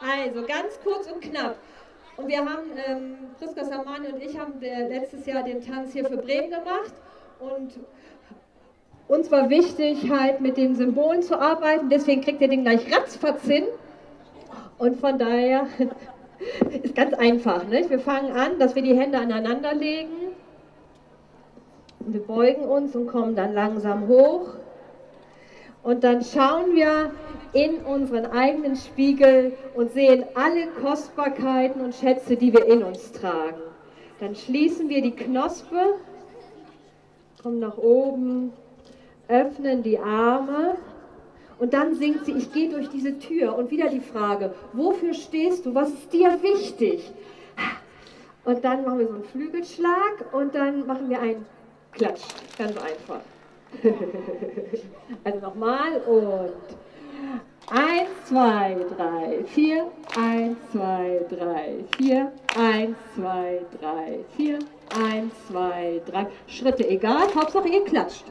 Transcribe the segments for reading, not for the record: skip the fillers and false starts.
Also ganz kurz und knapp. Und wir haben, Priska Samani und ich haben letztes Jahr den Tanz hier für Bremen gemacht. Und uns war wichtig, halt mit den Symbolen zu arbeiten. Deswegen kriegt ihr den gleich ratzfatz hin. Und von daher ist ganz einfach. Nicht? Wir fangen an, dass wir die Hände aneinander legen. Wir beugen uns und kommen dann langsam hoch. Und dann schauen wir in unseren eigenen Spiegel und sehen alle Kostbarkeiten und Schätze, die wir in uns tragen. Dann schließen wir die Knospe, kommen nach oben, öffnen die Arme und dann singt sie, ich gehe durch diese Tür. Und wieder die Frage, wofür stehst du, was ist dir wichtig? Und dann machen wir so einen Flügelschlag und dann machen wir einen Klatsch, ganz einfach. Also nochmal und 1, 2, 3, 4, 1, 2, 3, 4, 1, 2, 3, 4, 1, 2, 3. Schritte egal, Hauptsache ihr klatscht.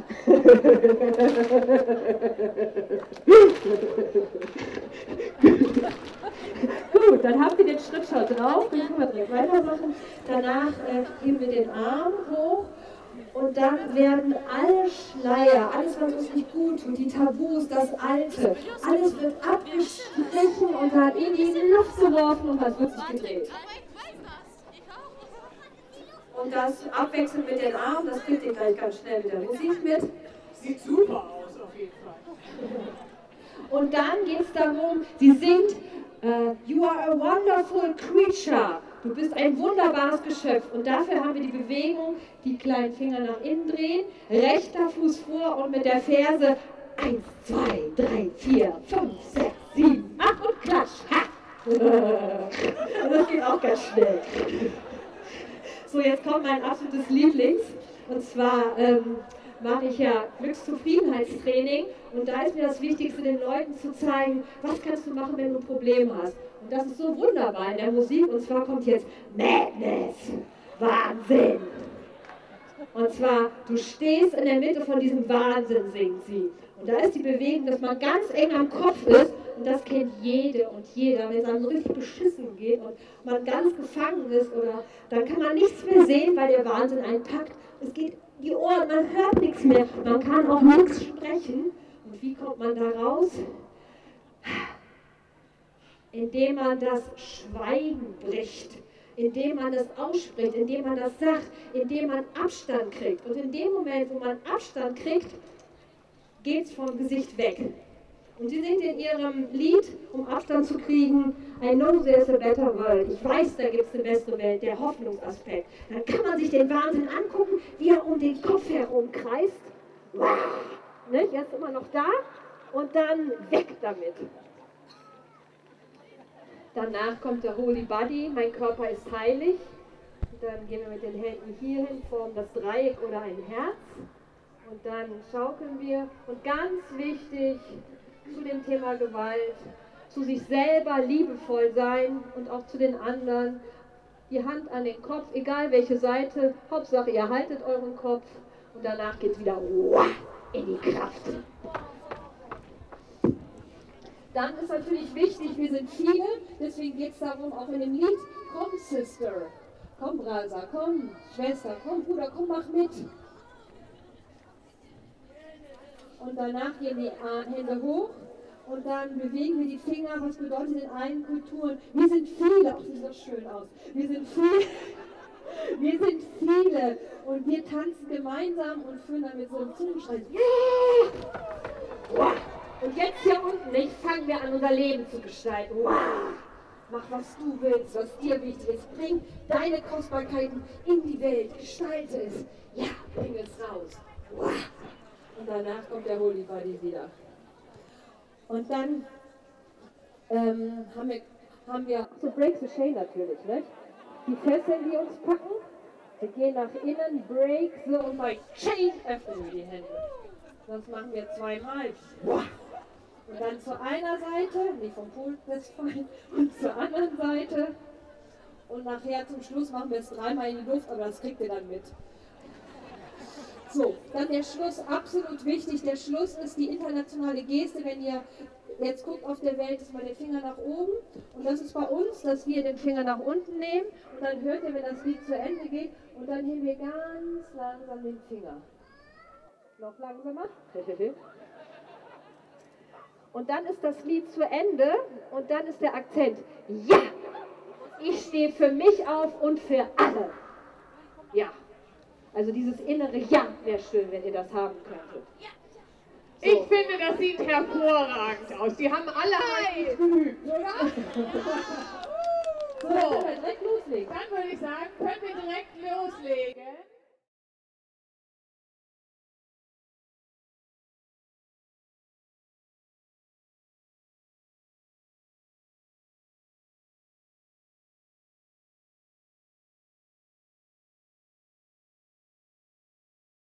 Gut, dann habt ihr den Schritt schon drauf, dann können wir direkt weitermachen. Danach geben wir den Arm hoch. Und dann werden alle Schleier, alles was uns nicht gut tut, die Tabus, das Alte, alles wird abgestrichen und dann in die Luft geworfen und das wird sich gedreht. Und das abwechselnd mit den Armen, das kriegt ihr gleich ganz schnell mit der Musik mit. Sieht super aus auf jeden Fall. Und dann geht es darum, sie singt, You are a wonderful creature. Du bist ein wunderbares Geschöpf. Und dafür haben wir die Bewegung, die kleinen Finger nach innen drehen, rechter Fuß vor und mit der Ferse 1, 2, 3, 4, 5, 6, 7, 8 und klatsch. Ha! Und das geht auch ganz schnell. So, jetzt kommt mein absolutes Lieblings. Und zwar mache ich ja Glückszufriedenheitstraining. Und da ist mir das Wichtigste, den Leuten zu zeigen, was kannst du machen, wenn du ein Problem hast. Und das ist so wunderbar in der Musik. Und zwar kommt jetzt Madness, Wahnsinn. Und zwar, du stehst in der Mitte von diesem Wahnsinn, singt sie. Und da ist die Bewegung, dass man ganz eng am Kopf ist. Und das kennt jede und jeder. Wenn es einem so richtig beschissen geht und man ganz gefangen ist, oder, dann kann man nichts mehr sehen, weil der Wahnsinn einen packt. Es geht die Ohren, man hört nichts mehr. Man kann auch nichts sprechen. Und wie kommt man da raus? Indem man das Schweigen bricht, indem man das ausspricht, indem man das sagt, indem man Abstand kriegt. Und in dem Moment, wo man Abstand kriegt, geht es vom Gesicht weg. Und sie singt in ihrem Lied, um Abstand zu kriegen, I know there's a better world. Ich weiß, da gibt es eine bessere Welt, der Hoffnungsaspekt. Dann kann man sich den Wahnsinn angucken, wie er um den Kopf herum kreist. Wow. Ne? Er ist immer noch da und dann weg damit. Danach kommt der Holy Body, mein Körper ist heilig. Dann gehen wir mit den Händen hier hin, formen das Dreieck oder ein Herz. Und dann schaukeln wir. Und ganz wichtig zu dem Thema Gewalt, zu sich selber liebevoll sein und auch zu den anderen. Die Hand an den Kopf, egal welche Seite, Hauptsache ihr haltet euren Kopf. Und danach geht es wieder in die Kraft. Dann ist natürlich wichtig, wir sind viele, deswegen geht es darum, auch in dem Lied, komm Sister, komm Brasa, komm Schwester, komm Bruder, komm, mach mit. Und danach gehen die Hände hoch und dann bewegen wir die Finger, was bedeutet in allen Kulturen, wir sind viele, ach, sieht das schön aus, wir sind viele und wir tanzen gemeinsam und führen dann mit so einem Zungenschrei. Yeah! Und jetzt hier unten, fangen wir an, unser Leben zu gestalten. Wow! Mach, was du willst, was dir wichtig ist. Bring deine Kostbarkeiten in die Welt. Gestalte es. Ja, bring es raus. Wow! Und danach kommt der Holy Body wieder. Und dann haben wir so Break the Chain natürlich, nicht? Die Fesseln, die uns packen. Wir gehen nach innen, break the und bei Chain öffnen wir die Hände. Das machen wir zweimal. Wow! Und dann zu einer Seite, nicht vom Pult festfallen, und zur anderen Seite. Und nachher zum Schluss machen wir es dreimal in die Luft, aber das kriegt ihr dann mit. So, dann der Schluss, absolut wichtig. Der Schluss ist die internationale Geste, wenn ihr Jetzt guckt auf der Welt mal den Finger nach oben und das ist bei uns, dass wir den Finger nach unten nehmen und dann hört ihr, wenn das Lied zu Ende geht und dann heben wir ganz langsam den Finger. Noch langsamer. Und dann ist das Lied zu Ende und dann ist der Akzent. Ja! Ich stehe für mich auf und für alle. Ja. Also dieses innere Ja wäre schön, wenn ihr das haben könntet. So. Ich finde, das sieht hervorragend aus. Die haben alle hart geübt, oder? So, dann können wir direkt loslegen. Dann würde ich sagen, können wir direkt loslegen.